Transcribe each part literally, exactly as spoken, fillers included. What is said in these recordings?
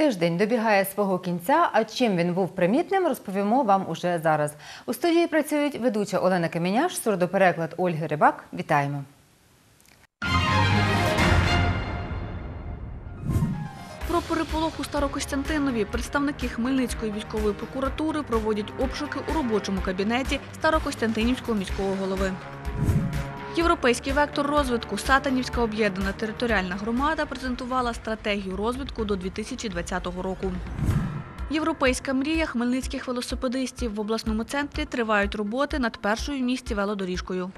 Тиждень добігає свого кінця, а чим він був примітним, розповімо вам уже зараз. У студії працюють ведуча Олена Каменяш, сурдопереклад Ольги Рибак. Вітаємо! Про переполох у Старокостянтинові представники Хмельницької військової прокуратури проводять обшуки у робочому кабінеті Старокостянтинівського міського голови. Європейський вектор розвитку Сатанівська об'єднана територіальна громада презентувала стратегію розвитку до дві тисячі двадцятого року. Європейська мрія хмельницьких велосипедистів. В обласному центрі тривають роботи над першою в місті велодоріжкою.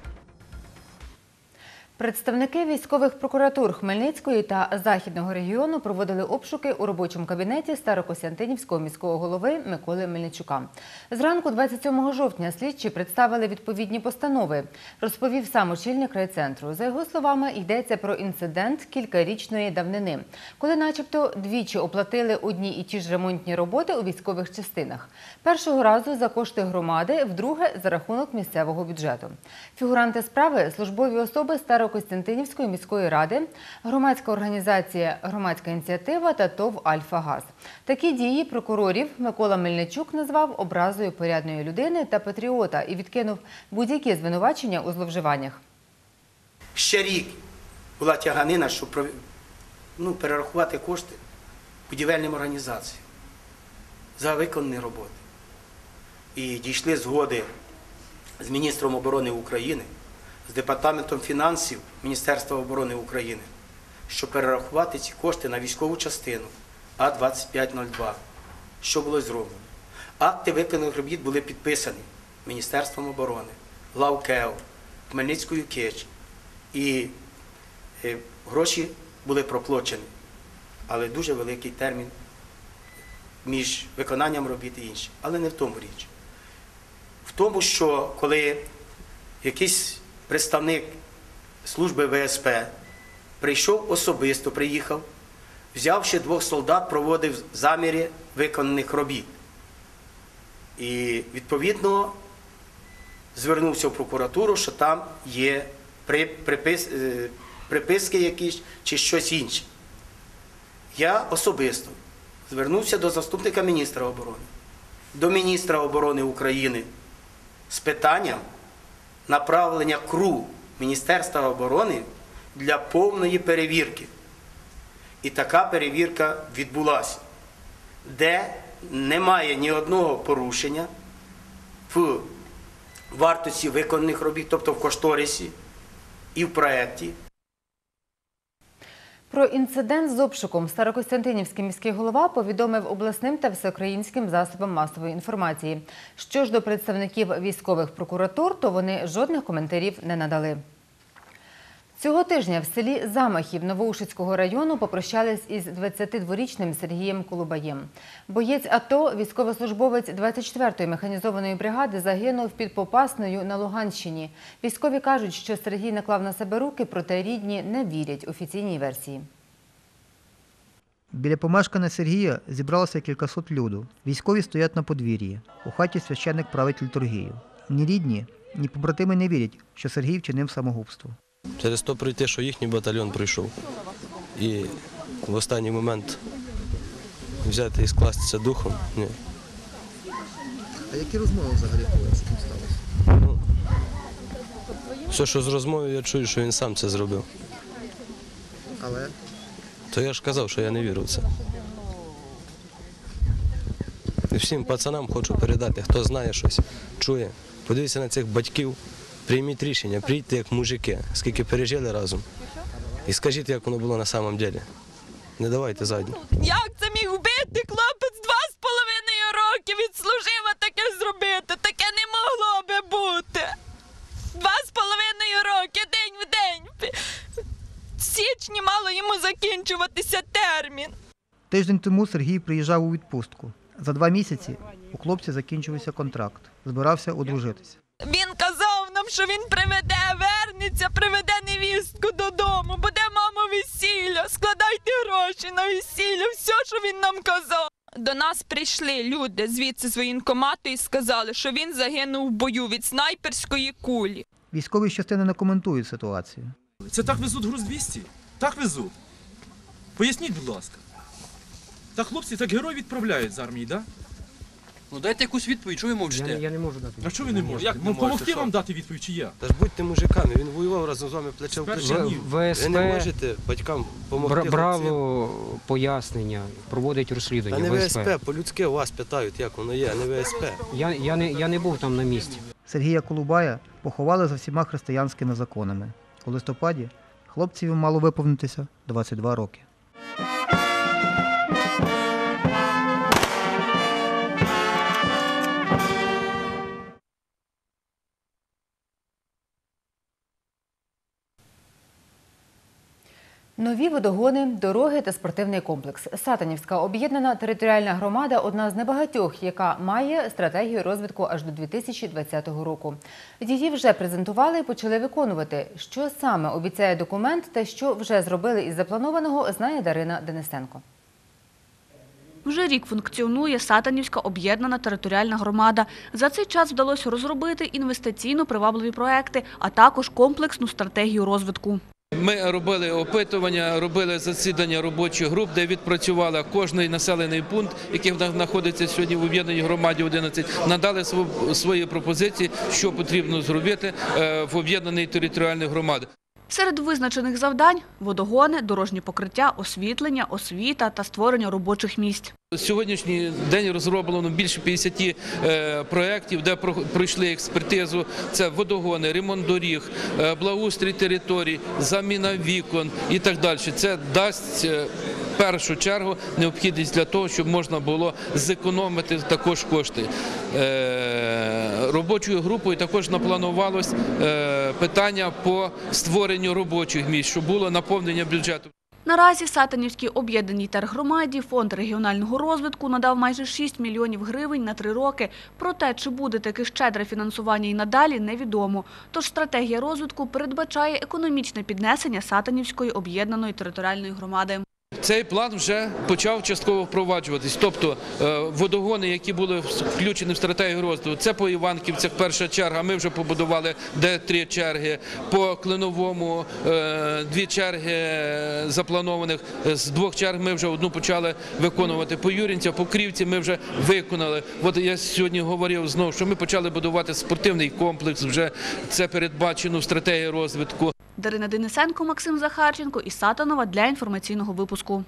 Представники військових прокуратур Хмельницької та Західного регіону проводили обшуки у робочому кабінеті Старокостянтинівського міського голови Миколи Мельничука. Зранку двадцять сьомого жовтня слідчі представили відповідні постанови, розповів сам очільник райцентру. За його словами, йдеться про інцидент кількарічної давнини, коли начебто двічі оплатили одні і ті ж ремонтні роботи у військових частинах. Першого разу за кошти громади, вдруге за рахунок місцевого бюджету. Фігуранти справи – службові особи Старокостянтинівської міської ради, громадська організація «Громадська ініціатива» та ТОВ «Альфа-Газ». Такі дії прокурорів Микола Мельничук назвав образою порядної людини та патріота і відкинув будь-які звинувачення у зловживаннях. Ще рік була тяганина, щоб ну, перерахувати кошти будівельним організаціям за виконані роботи. І дійшли згоди з міністром оборони України, з Департаментом фінансів Міністерства оборони України, щоб перерахувати ці кошти на військову частину А двадцять п'ять нуль два. Що було зроблено? Акти виконаних робіт були підписані Міністерством оборони, ЛАВКЕО, Хмельницькою КЕЧ. І е, гроші були проплачені, але дуже великий термін між виконанням робіт і іншим. Але не в тому річ. В тому, що коли якийсь представник служби В С П прийшов особисто, приїхав, взявши двох солдат, проводив заміри виконаних робіт. І, відповідно, звернувся в прокуратуру, що там є припис, приписки якісь чи щось інше. Я особисто звернувся до заступника міністра оборони, до міністра оборони України з питанням направлення КРУ Міністерства оборони для повної перевірки. І така перевірка відбулася, де немає ні одного порушення в вартості виконаних робіт, тобто в кошторисі і в проєкті. Про інцидент з обшуком Старокостянтинівський міський голова повідомив обласним та всеукраїнським засобам масової інформації. Що ж до представників військових прокуратур, то вони жодних коментарів не надали. Цього тижня в селі Замахів Новоушицького району попрощались із двадцятидворічним Сергієм Колубаєм. Боєць АТО, військовослужбовець двадцять четвертої механізованої бригади, загинув під Попасною на Луганщині. Військові кажуть, що Сергій наклав на себе руки, проте рідні не вірять офіційній версії. Біля помешкання Сергія зібралося кількасот люду. Військові стоять на подвір'ї. У хаті священник править літургію. Ні рідні, ні побратими не вірять, що Сергій вчинив самогубство. Через то пройти, що їхній батальйон прийшов. І в останній момент взяти і скластися духом. Ні. А які розмови взагалі з цим сталося? Ну, все, що з розмовою, я чую, що він сам це зробив. Але? То я ж казав, що я не вірю в це. І всім пацанам хочу передати, хто знає щось, чує. Подивіться на цих батьків. Прийміть рішення, прийдьте як мужики, скільки пережили разом. І скажіть, як воно було на самом деле. Не давайте задню. Як це міг вбити хлопець два з половиною роки відслужив, а таке зробити? Таке не могло би бути. Два з половиною роки, день в день. В січні мало йому закінчуватися термін. Тиждень тому Сергій приїжджав у відпустку. За два місяці у хлопця закінчився контракт. Збирався одружитися. Він казав нам, що він приведе, вернеться, приведе невістку додому, буде мамо весілля, складайте гроші на весілля, все, що він нам казав. До нас прийшли люди звідси з воєнкомату і сказали, що він загинув в бою від снайперської кулі. Військові з частини не коментують ситуацію. Це так везуть груз двісті? Так везуть. Поясніть, будь ласка. Та хлопці так герой відправляють з армії, так? Да? Ну дайте якусь відповідь, що ви мовчите? Я, я не можу дати. А що ви не можете? Як? не Ну, можете, помогти що? вам дати відповідь, чи я? Та ж будьте мужиками, він воював разом з вами плече в Перший плече. ні. В- ВСП Ви не можете батькам допомогти бра- хлопцям. брало пояснення, проводить Та розслідування. не ВСП. ВСП, по-людськи вас питають, як воно є, а не ВСП. Я, я, не, я не був там на місці. Сергія Колубая поховали за всіма християнськими законами. У листопаді хлопцеві мало виповнитися двадцять два роки. Нові водогони, дороги та спортивний комплекс. Сатанівська об'єднана територіальна громада – одна з небагатьох, яка має стратегію розвитку аж до дві тисячі двадцятого року. Її вже презентували і почали виконувати. Що саме обіцяє документ та що вже зробили із запланованого, знає Дарина Денисенко. Вже рік функціонує Сатанівська об'єднана територіальна громада. За цей час вдалося розробити інвестиційно привабливі проекти, а також комплексну стратегію розвитку. Ми робили опитування, робили засідання робочих груп, де відпрацювала кожний населений пункт, який знаходиться сьогодні в об'єднаній громаді одинадцять, надали свої пропозиції, що потрібно зробити в об'єднаній територіальній громаді. Серед визначених завдань – водогони, дорожні покриття, освітлення, освіта та створення робочих місць. Сьогоднішній день розроблено більше п'ятдесят проєктів, де пройшли експертизу. Це водогони, ремонт доріг, благоустрій територій, заміна вікон і так далі. Це дасть в першу чергу необхідність для того, щоб можна було зекономити також кошти. Робочою групою також напланувалось питання по створенню робочих місць, щоб було наповнення бюджету. Наразі Сатанівській об'єднаній тергромаді Фонд регіонального розвитку надав майже шість мільйонів гривень на три роки. Проте, чи буде таке щедре фінансування і надалі, невідомо. Тож стратегія розвитку передбачає економічне піднесення Сатанівської об'єднаної територіальної громади. Цей план вже почав частково впроваджуватись. Тобто водогони, які були включені в стратегію розвитку, це по Іванківцях перша черга, ми вже побудували де три черги, по Клиновому дві черги запланованих, з двох черг ми вже одну почали виконувати, по Юрінцях, по Крівці ми вже виконали. От я сьогодні говорив знову, що ми почали будувати спортивний комплекс, вже це передбачено в стратегії розвитку. Дарина Денисенко, Максим Захарченко із Сатанова для інформаційного випуску.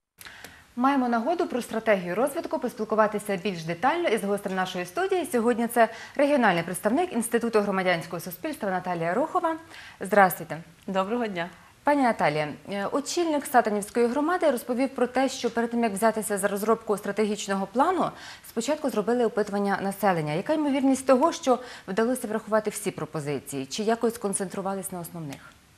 Маємо нагоду про стратегію розвитку поспілкуватися більш детально із гостем нашої студії. Сьогодні це регіональний представник Інституту громадянського суспільства Наталія Рухова. Здравствуйте. Доброго дня. Пані Наталія, очільник Сатанівської громади розповів про те, що перед тим, як взятися за розробку стратегічного плану, спочатку зробили опитування населення. Яка ймовірність того, що вдалося врахувати всі пропозиції? Чи якось концентрувались на основних?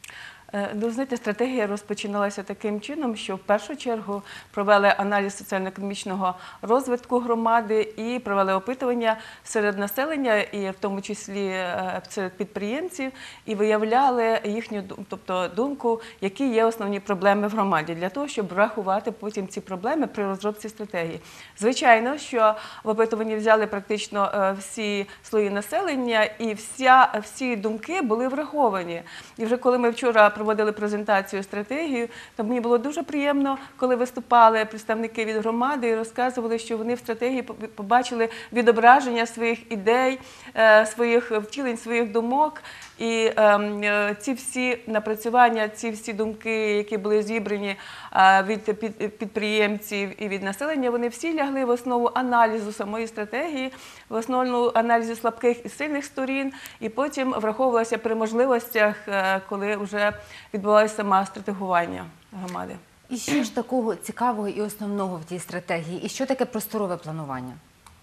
Ну, знаєте, стратегія розпочиналася таким чином, що в першу чергу провели аналіз соціально-економічного розвитку громади і провели опитування серед населення, і в тому числі серед підприємців, і виявляли їхню, тобто, думку, які є основні проблеми в громаді, для того, щоб врахувати потім ці проблеми при розробці стратегії. Звичайно, що в опитуванні взяли практично всі слої населення, і вся, всі думки були враховані. І вже коли ми вчора проводили презентацію стратегії, то мені було дуже приємно, коли виступали представники від громади і розказували, що вони в стратегії побачили відображення своїх ідей, своїх втілень, своїх думок. І е, ці всі напрацювання, ці всі думки, які були зібрані е, від підприємців і від населення, вони всі лягли в основу аналізу самої стратегії, в основу аналізу слабких і сильних сторін, і потім враховувалося при можливостях, е, коли вже відбувалося саме стратегування громади. І що ж такого цікавого і основного в тій стратегії? І що таке просторове планування?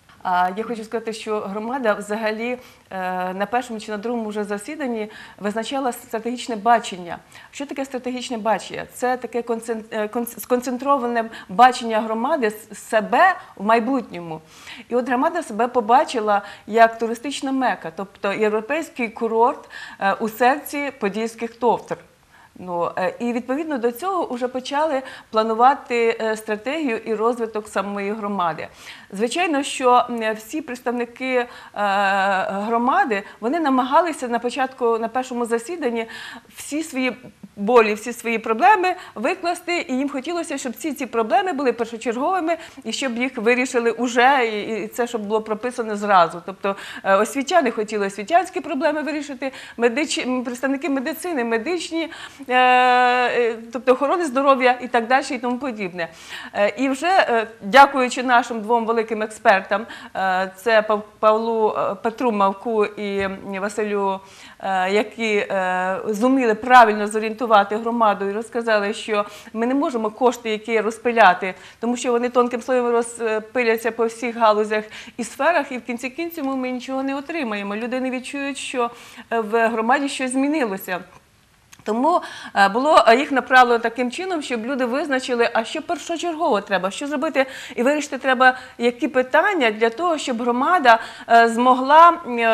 Я хочу сказати, що громада взагалі на першому чи на другому вже засіданні визначала стратегічне бачення. Що таке стратегічне бачення? Це таке сконцентроване бачення громади себе в майбутньому. І от громада себе побачила як туристична мека, тобто європейський курорт у серці подільських товтр. Ну, е, і відповідно до цього вже почали планувати е, стратегію і розвиток самої громади. Звичайно, що м, всі представники е, громади, вони намагалися на початку, на першому засіданні всі свої болі, всі свої проблеми викласти, і їм хотілося, щоб всі ці проблеми були першочерговими і щоб їх вирішили уже, і, і це щоб було прописано зразу. Тобто е, освітяни хотіли освітянські проблеми вирішити, медич... представники медицини, медичні, е, тобто охорони здоров'я і так далі і тому подібне. Е, і вже е, дякуючи нашим двом великим експертам, е, це Пав... Павлу е, Петру Мавку і Василю, е, які е, зуміли правильно зорієнтувати громаду і розказали, що ми не можемо кошти, які розпиляти, тому що вони тонким слоєм розпиляться по всіх галузях і сферах, і в кінці кінців ми нічого не отримаємо. Люди не відчують, що в громаді щось змінилося. Тому було їх направлено таким чином, щоб люди визначили, а що першочергово треба, що зробити, і вирішити треба, які питання для того, щоб громада змогла,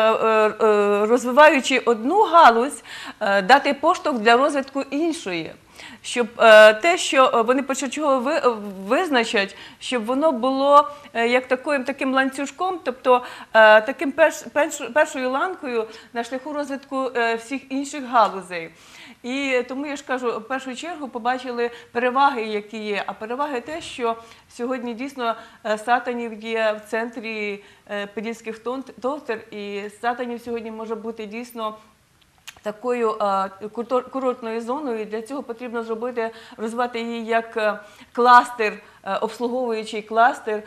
розвиваючи одну галузь, дати поштовх для розвитку іншої. Щоб е, те, що вони першочергово ви, визначать, щоб воно було е, як таким, таким ланцюжком, тобто е, таким перш, перш, першою ланкою на шляху розвитку е, всіх інших галузей. І тому, я ж кажу, в першу чергу побачили переваги, які є. А переваги те, що сьогодні дійсно Сатанів є в центрі е, Подільських товтер, і Сатанів сьогодні може бути дійсно такою курортною зоною, і для цього потрібно зробити, розвивати її як кластер, обслуговуючий кластер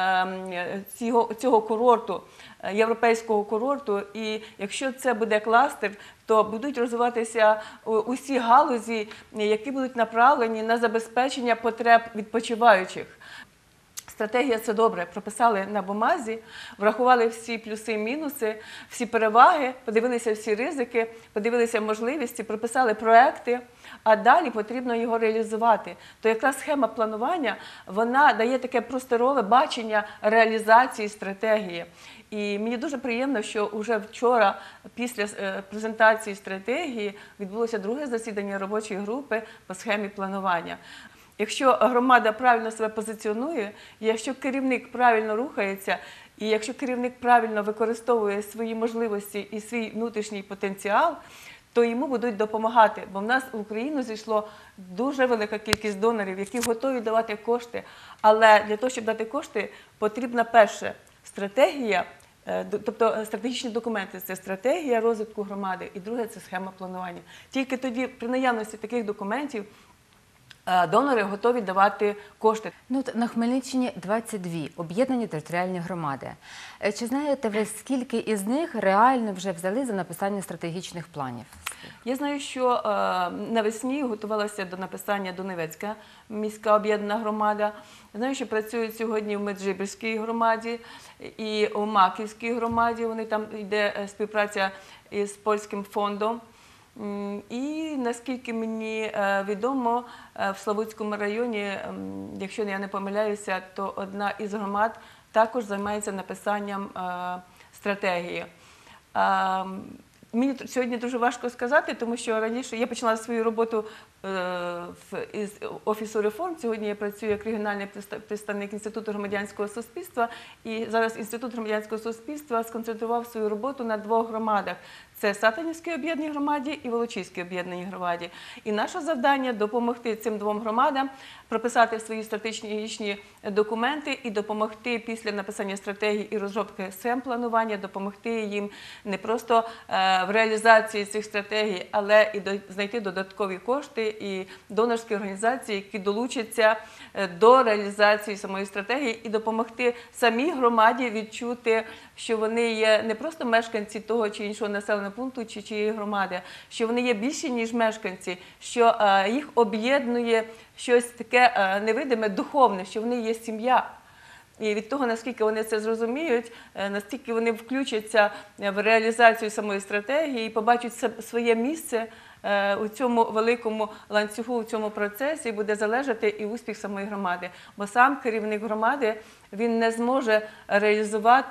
цього, цього курорту, європейського курорту. І якщо це буде кластер, то будуть розвиватися усі галузі, які будуть направлені на забезпечення потреб відпочиваючих. Стратегія – це добре, прописали на бумазі, врахували всі плюси і мінуси, всі переваги, подивилися всі ризики, подивилися можливості, прописали проекти, а далі потрібно його реалізувати. То якраз схема планування, вона дає таке просторове бачення реалізації стратегії. І мені дуже приємно, що вже вчора, після презентації стратегії, відбулося друге засідання робочої групи по схемі планування. Якщо громада правильно себе позиціонує, якщо керівник правильно рухається, і якщо керівник правильно використовує свої можливості і свій внутрішній потенціал, то йому будуть допомагати. Бо в нас в Україну зійшло дуже велика кількість донорів, які готові давати кошти. Але для того, щоб дати кошти, потрібна перше стратегія, тобто стратегічні документи – це стратегія розвитку громади, і друге – це схема планування. Тільки тоді, при наявності таких документів, донори готові давати кошти. Ну, на Хмельниччині двадцять дві об'єднані територіальні громади. Чи знаєте ви, скільки із них реально вже взяли за написання стратегічних планів? Я знаю, що е, навесні готувалася до написання Донецька міська об'єднана громада. Знаю, що працюють сьогодні в Меджибірській громаді і у Маківській громаді. Вони там йде співпраця із польським фондом. І, наскільки мені відомо, в Славутському районі, якщо я не помиляюся, то одна із громад також займається написанням стратегії. Мені сьогодні дуже важко сказати, тому що раніше я почала свою роботу із Офісу реформ. Сьогодні я працюю як регіональний представник Інституту громадянського суспільства. І зараз Інститут громадянського суспільства сконцентрував свою роботу на двох громадах. Це Сатанівській об'єднаній громаді і Волочиській об'єднаній громаді. І наше завдання – допомогти цим двом громадам прописати свої стратегічні документи і допомогти після написання стратегії і розробки схем планування, допомогти їм не просто в реалізації цих стратегій, але і знайти додаткові кошти і донорські організації, які долучаться до реалізації самої стратегії і допомогти самій громаді відчути, що вони є не просто мешканці того чи іншого населеного пункту чи чиєї громади, що вони є більші, ніж мешканці, що їх об'єднує щось таке невидиме, духовне, що вони є сім'я. І від того, наскільки вони це зрозуміють, настільки вони включаться в реалізацію самої стратегії і побачать своє місце у цьому великому ланцюгу, у цьому процесі, буде залежати і успіх самої громади. Бо сам керівник громади, він не зможе реалізувати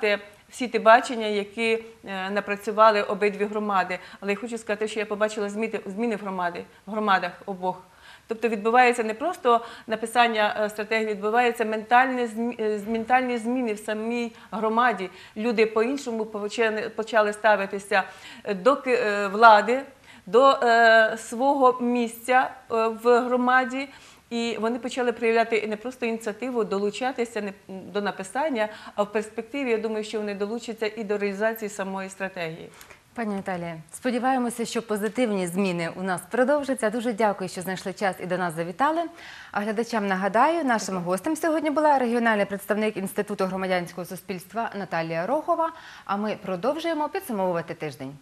всі ті бачення, які е, напрацювали обидві громади. Але я хочу сказати, що я побачила зміни, зміни в, громади, в громадах обох. Тобто відбувається не просто написання стратегії, відбуваються ментальні, ментальні зміни в самій громаді. Люди по-іншому почали ставитися до влади, до свого місця в громаді. І вони почали проявляти не просто ініціативу, долучатися до написання, а в перспективі, я думаю, що вони долучаться і до реалізації самої стратегії. Пані Наталія, сподіваємося, що позитивні зміни у нас продовжаться. Дуже дякую, що знайшли час і до нас завітали. А глядачам нагадаю, нашим гостем сьогодні була регіональний представник Інституту громадянського суспільства Наталія Рохова. А ми продовжуємо підсумовувати тиждень.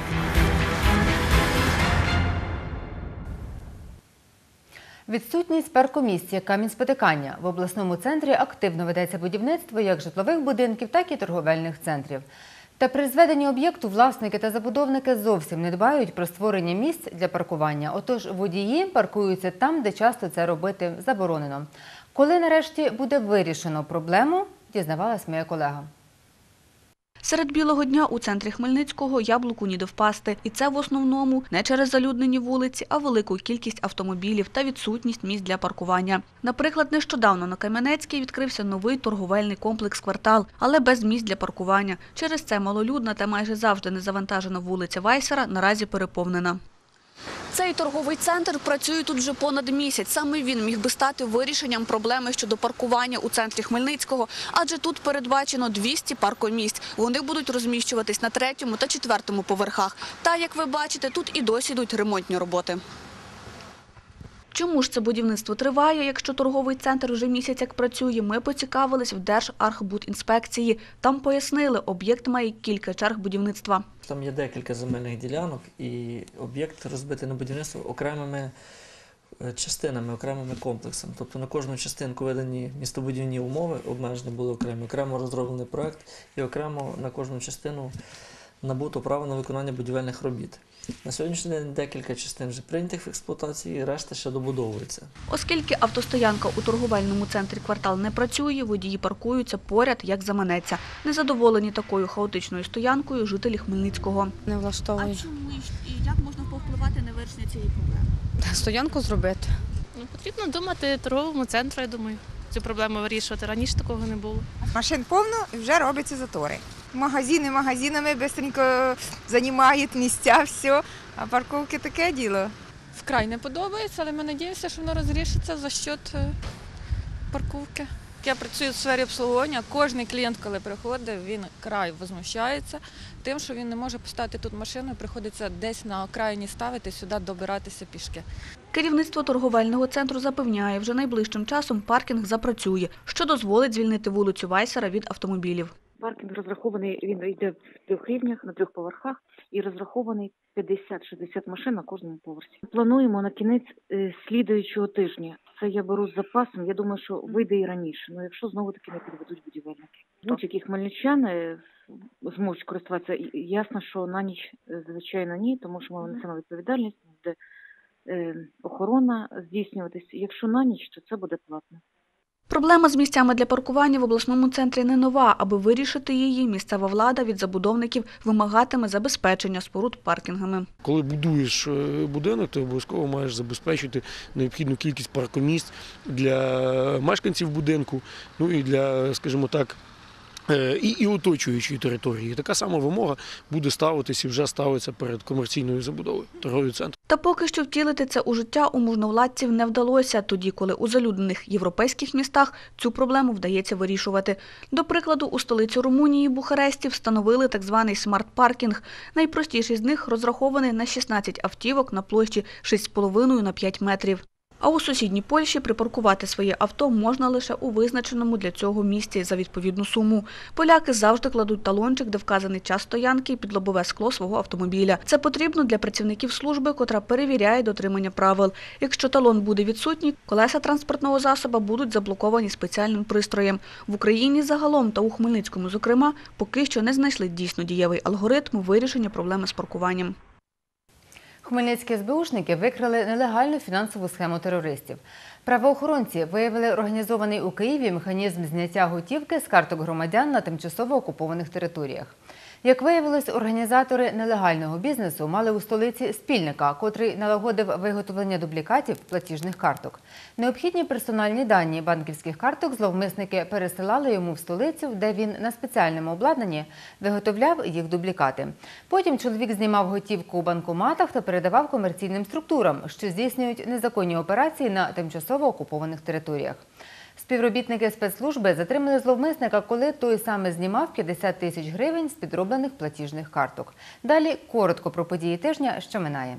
Відсутність паркомісць – камінь спотикання. В обласному центрі активно ведеться будівництво як житлових будинків, так і торговельних центрів. Та при зведенні об'єкту власники та забудовники зовсім не дбають про створення місць для паркування. Отож, водії паркуються там, де часто це робити заборонено. Коли нарешті буде вирішено проблему, дізнавалась моя колега. Серед білого дня у центрі Хмельницького яблуку ніде впасти. І це в основному не через залюднені вулиці, а велику кількість автомобілів та відсутність місць для паркування. Наприклад, нещодавно на Кам'янецькій відкрився новий торговельний комплекс «Квартал», але без місць для паркування. Через це малолюдна та майже завжди незавантажена вулиця Вайсера наразі переповнена. Цей торговий центр працює тут вже понад місяць. Саме він міг би стати вирішенням проблеми щодо паркування у центрі Хмельницького, адже тут передбачено двісті паркомісць. Вони будуть розміщуватись на третьому та четвертому поверхах. Та, як ви бачите, тут і досі йдуть ремонтні роботи. Чому ж це будівництво триває, якщо торговий центр вже місяць як працює, ми поцікавились в Держархбудінспекції. Там пояснили, об'єкт має кілька черг будівництва. Там є декілька земельних ділянок і об'єкт розбитий на будівництво окремими частинами, окремими комплексами. Тобто на кожну частинку видані містобудівні умови, обмежені були окремі, окремо розроблений проект і окремо на кожну частину набуто право на виконання будівельних робіт. На сьогоднішній день декілька частин вже прийнятих в експлуатації, решта ще добудовується. Оскільки автостоянка у торговельному центрі «Квартал» не працює, водії паркуються поряд, як заманеться. Незадоволені такою хаотичною стоянкою жителі Хмельницького. Не влаштовує. А чому і як можна повпливати на вирішення цієї проблеми? Стоянку зробити. Ну, потрібно думати торговому центру, я думаю, цю проблему вирішувати. Раніше такого не було. Машин повно і вже робляться затори. Магазини магазинами швидко займають місця, все, а парковки таке діло. Вкрай не подобається, але ми сподіваємося, що воно розрішиться за счет парковки. Я працюю в сфері обслуговування, кожен клієнт, коли приходить, він край возмущається тим, що він не може поставити тут машину, приходиться десь на окраїні ставити, сюди добиратися пішки. Керівництво торговельного центру запевняє, вже найближчим часом паркінг запрацює, що дозволить звільнити вулицю Вайсера від автомобілів. Паркінг розрахований, він йде в трьох рівнях, на трьох поверхах і розрахований п'ятдесят-шістдесят машин на кожному поверсі. Плануємо на кінець слідуючого тижня. Це я беру з запасом, я думаю, що вийде і раніше. Ну, якщо знову-таки не підведуть будівельники. Будь-які хмельничани зможуть користуватися. Ясно, що на ніч, звичайно, ні, тому що ми несемо відповідальність, буде охорона здійснюватися. Якщо на ніч, то це буде платно. Проблема з місцями для паркування в обласному центрі не нова. Аби вирішити її, місцева влада від забудовників вимагатиме забезпечення споруд паркінгами. Коли будуєш будинок, то обов'язково маєш забезпечити необхідну кількість паркомісць для мешканців будинку, ну і для, скажімо так, І, і оточуючої території. Така сама вимога буде ставитися і вже ставиться перед комерційною забудовою торгового центру. Та поки що втілити це у життя у можновладців не вдалося, тоді, коли у залюднених європейських містах цю проблему вдається вирішувати. До прикладу, у столиці Румунії, Бухаресті, встановили так званий смарт-паркінг. Найпростіший з них розрахований на шістнадцять автівок на площі шість з половиною на п'ять метрів. А у сусідній Польщі припаркувати своє авто можна лише у визначеному для цього місці за відповідну суму. Поляки завжди кладуть талончик, де вказаний час стоянки, під лобове скло свого автомобіля. Це потрібно для працівників служби, котра перевіряє дотримання правил. Якщо талон буде відсутній, колеса транспортного засоба будуть заблоковані спеціальним пристроєм. В Україні загалом та у Хмельницькому, зокрема, поки що не знайшли дійсно дієвий алгоритм вирішення проблеми з паркуванням. Хмельницькі ес бе ушники викрили нелегальну фінансову схему терористів. Правоохоронці виявили організований у Києві механізм зняття готівки з карток громадян на тимчасово окупованих територіях. Як виявилось, організатори нелегального бізнесу мали у столиці спільника, котрий налагодив виготовлення дублікатів платіжних карток. Необхідні персональні дані банківських карток зловмисники пересилали йому в столицю, де він на спеціальному обладнанні виготовляв їх дублікати. Потім чоловік знімав готівку у банкоматах та передавав комерційним структурам, що здійснюють незаконні операції на тимчасово окупованих територіях. Співробітники спецслужби затримали зловмисника, коли той саме знімав п'ятдесят тисяч гривень з підроблених платіжних карток. Далі коротко про події тижня, що минає.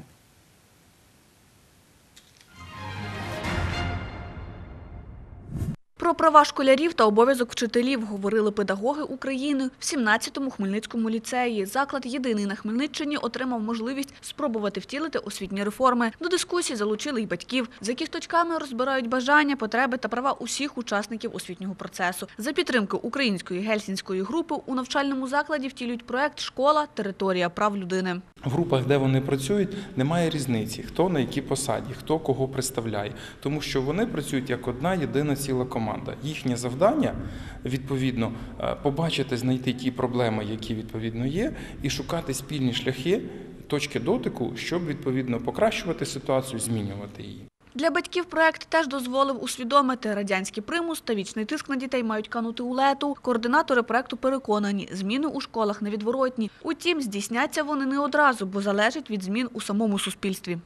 Про права школярів та обов'язок вчителів говорили педагоги України в сімнадцятому Хмельницькому ліцеї. Заклад єдиний на Хмельниччині отримав можливість спробувати втілити освітні реформи. До дискусії залучили й батьків. За кісточками розбирають бажання, потреби та права усіх учасників освітнього процесу. За підтримки української гельсінської групи у навчальному закладі втілюють проект «Школа. Територія прав людини». В групах, де вони працюють, немає різниці, хто на якій посаді, хто кого представляє. Тому що вони працюють як одна єдина ціла команда. Їхнє завдання, відповідно, побачити, знайти ті проблеми, які, відповідно, є, і шукати спільні шляхи, точки дотику, щоб, відповідно, покращувати ситуацію, змінювати її. Для батьків проект теж дозволив усвідомити, радянський примус та вічний тиск на дітей мають канути у лету. Координатори проекту переконані, зміни у школах невідворотні. Утім, здійсняться вони не одразу, бо залежать від змін у самому суспільстві.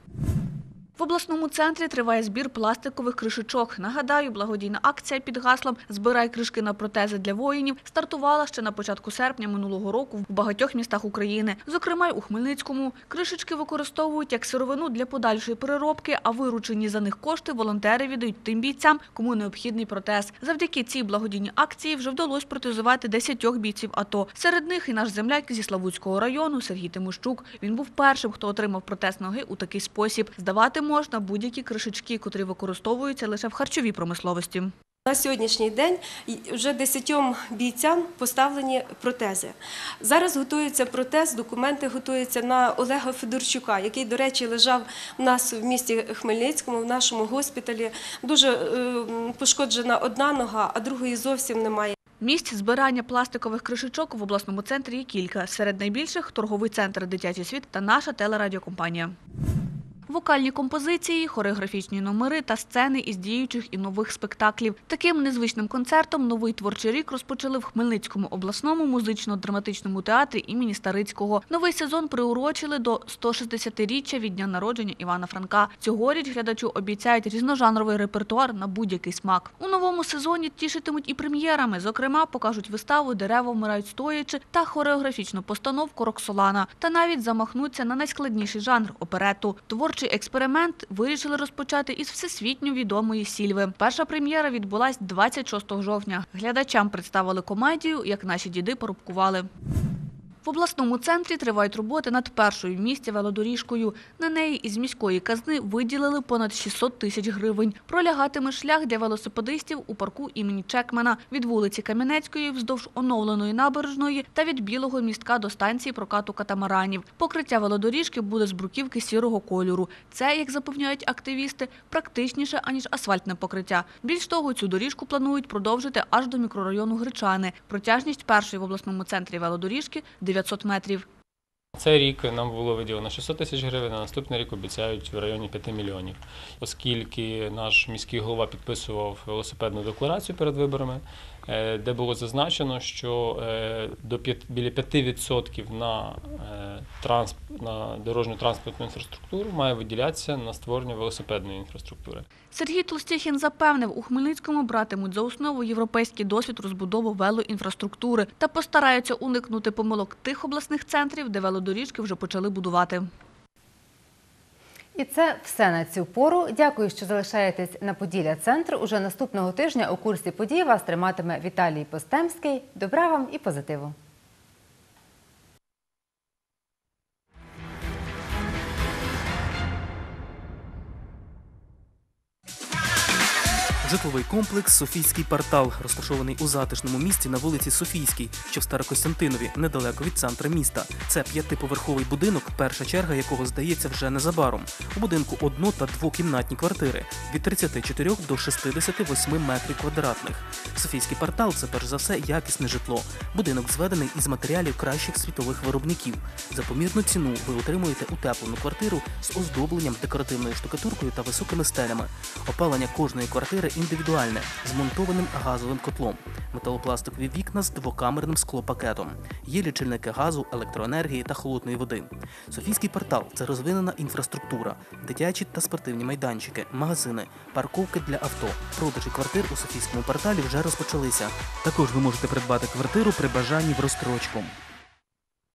В обласному центрі триває збір пластикових кришечок. Нагадаю, благодійна акція під гаслом «Збирай кришки на протези для воїнів» стартувала ще на початку серпня минулого року в багатьох містах України. Зокрема, й у Хмельницькому. Кришечки використовують як сировину для подальшої переробки, а виручені за них кошти волонтери віддають тим бійцям, кому необхідний протез. Завдяки цій благодійній акції вже вдалося протезувати десятьох бійців АТО. Серед них і наш земляк зі Славутського району Сергій Тимощук. Він був першим, хто отримав протез ноги у такий спосіб. Здавати можна будь-які кришечки, котрі використовуються лише в харчовій промисловості. На сьогоднішній день вже десятьом бійцям поставлені протези. Зараз готується протез, документи готуються на Олега Федорчука, який, до речі, лежав у нас в місті Хмельницькому, в нашому госпіталі. Дуже пошкоджена одна нога, а другої зовсім немає. Місць збирання пластикових кришечок в обласному центрі є кілька. Серед найбільших – торговий центр «Дитячий світ» та наша телерадіокомпанія. Вокальні композиції, хореографічні номери та сцени із діючих і нових спектаклів. Таким незвичним концертом новий творчий рік розпочали в Хмельницькому обласному музично-драматичному театрі імені Старицького. Новий сезон приурочили до сто шістдесятиріччя від дня народження Івана Франка. Цьогоріч глядачу обіцяють різножанровий репертуар на будь-який смак. У новому сезоні тішитимуть і прем'єрами. Зокрема, покажуть виставу «Дерева вмирають стоячи» та хореографічну постановку «Роксолана». Та навіть замахнуться на найскладніший жанр – оперету. Творчий експеримент вирішили розпочати із всесвітньо відомої Сільви. Перша прем'єра відбулась двадцять шостого жовтня. Глядачам представили комедію «Як наші діди порубкували». В обласному центрі тривають роботи над першою в місті велодоріжкою. На неї із міської казни виділили понад шістсот тисяч гривень. Пролягатиме шлях для велосипедистів у парку імені Чекмана від вулиці Кам'янецької вздовж оновленої набережної та від Білого містка до станції прокату катамаранів. Покриття велодоріжки буде з бруківки сірого кольору. Це, як запевняють активісти, практичніше, аніж асфальтне покриття. Більш того, цю доріжку планують продовжити аж до мікрорайону Гречани. Протяжність першої в обласному центрі велодоріжки – дев'ятсот метрів. Цей рік нам було виділено шістсот тисяч гривень, а наступний рік обіцяють в районі п'яти мільйонів. Оскільки наш міський голова підписував велосипедну декларацію перед виборами, де було зазначено, що до біля п'яти відсотків на, транс, на дорожню транспортну інфраструктуру має виділятися на створення велосипедної інфраструктури. Сергій Толстєхін запевнив, у Хмельницькому братимуть за основу європейський досвід розбудови велоінфраструктури та постараються уникнути помилок тих обласних центрів, де велодоріжки вже почали будувати. І це все на цю пору. Дякую, що залишаєтесь на Поділля Центр. Уже наступного тижня у курсі подій вас триматиме Віталій Постемський. Добра вам і позитиву! Житловий комплекс «Софійський квартал», розташований у затишному місці на вулиці Софійській, що в Старокостянтинові, недалеко від центра міста. Це п'ятиповерховий будинок, перша черга якого здається вже незабаром. У будинку одно- та двокімнатні квартири від тридцяти чотирьох до шістдесяти восьми метрів квадратних. «Софійський квартал» – це перш за все якісне житло. Будинок зведений із матеріалів кращих світових виробників. За помірну ціну ви отримуєте утеплену квартиру з оздобленням, декоративною штукатуркою та високими стелями. Опалення кожної квартири індивідуальне, з монтованим газовим котлом. Металопластикові вікна з двокамерним склопакетом. Є лічильники газу, електроенергії та холодної води. «Софійський квартал» – це розвинена інфраструктура, дитячі та спортивні майданчики, магазини, парковки для авто. Продажі квартир у «Софійському кварталі» вже розпочалися. Також ви можете придбати квартиру при бажанні в розстрочку.